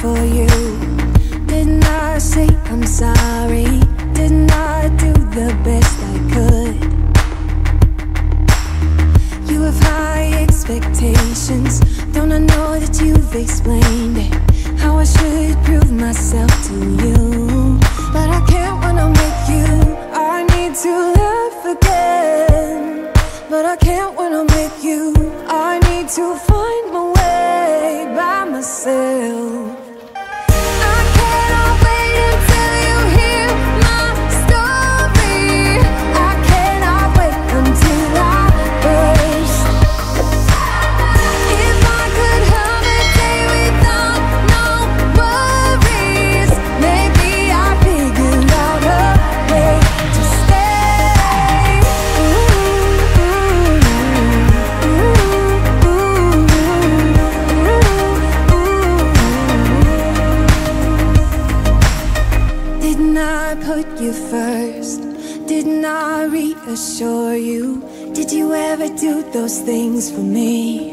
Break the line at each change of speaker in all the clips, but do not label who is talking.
for you? Didn't I say I'm sorry? Didn't I do the best I could? You have high expectations. Don't I know that you've explained it? How I should prove myself to you, but I can't when I'm with you. I need to laugh again, but I can't when I'm with you. I need to find my way by myself. I cannot wait until you hear my story. I cannot wait until I burst. If I could have a day without no worries, maybe I'd figure out a way to stay. Didn't I put you first? Didn't I reassure you? Did you ever do those things for me?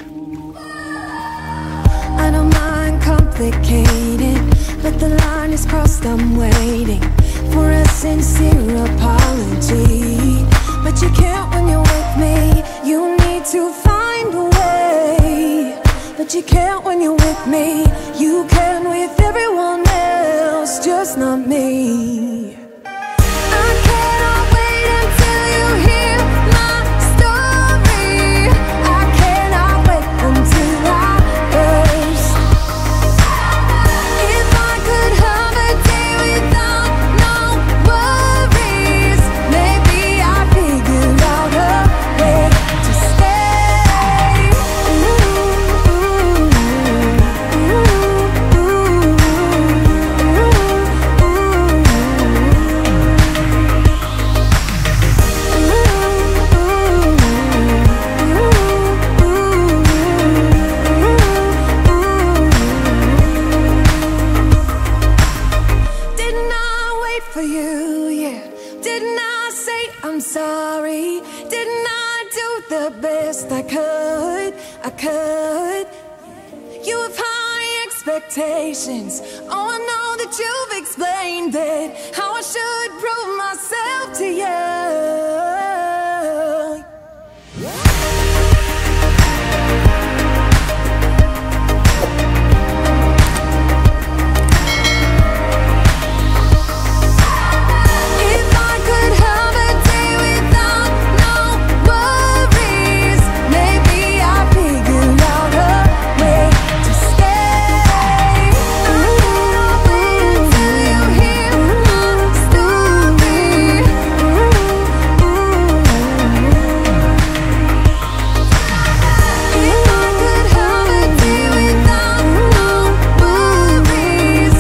I don't mind complicated, but the line is crossed. I'm waiting for a sincere apology, but you can't when you're with me. You need to find a way, but you can't when you're with me. You can with everyone else, just not me. I cannot wait until you hear my story. I cannot wait until I burst. If I could have a day without no worries, maybe I'd figure out a way to stay. Didn't I wait for you? Yeah. Didn't I say I'm sorry? Didn't I do the best I could? I could. You have high expectations. Oh, I know that you've explained it. How I should prove myself to you. If I could have a day without no worries, maybe I'd figure out a way to stay. I cannot wait until you hear my story. If I could have a day without no worries.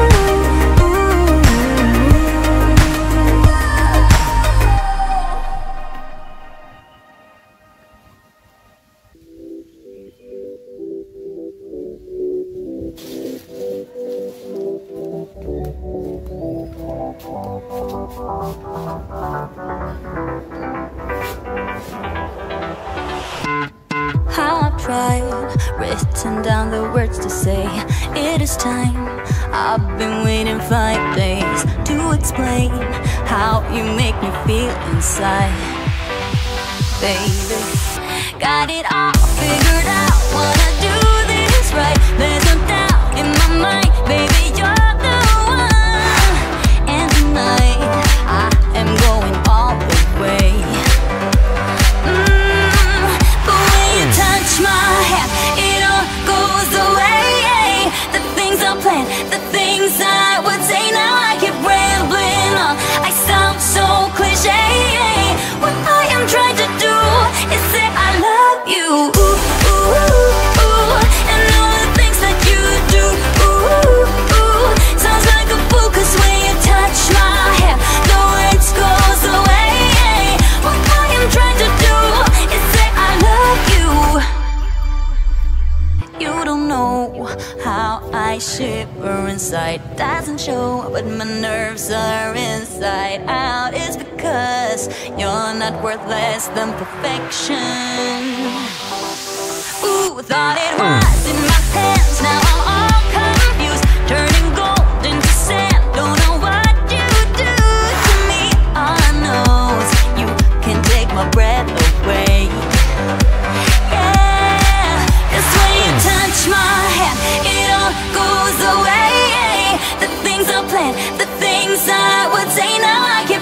How I've tried, written down the words to say. It is time. I've been waiting 5 days to explain how you make me feel inside. Baby, got it all figured out. Wanna do this right. There's no doubt in my mind. Baby, you're the one. And tonight I am going all the way. But when you touch my hand, it all goes away. The things I planned, the things I would say. Now I keep rambling on. I sound so cliche. What I am trying to do is say I love you. Ooh, ooh, ooh. And all the things that you do. Ooh, ooh. Sounds like a fool, 'cause when you touch my hand, the words goes away. What I am trying to do is say I love you. You don't know how I shiver inside. Doesn't show, but my nerves are inside out. It's because you're not worth less than perfection. Ooh, thought it was in my hands. Now I'm all confused. my breath away. Yeah, 'cause when you touch my hand, it all goes away. The things I planned, the things I would say, now I can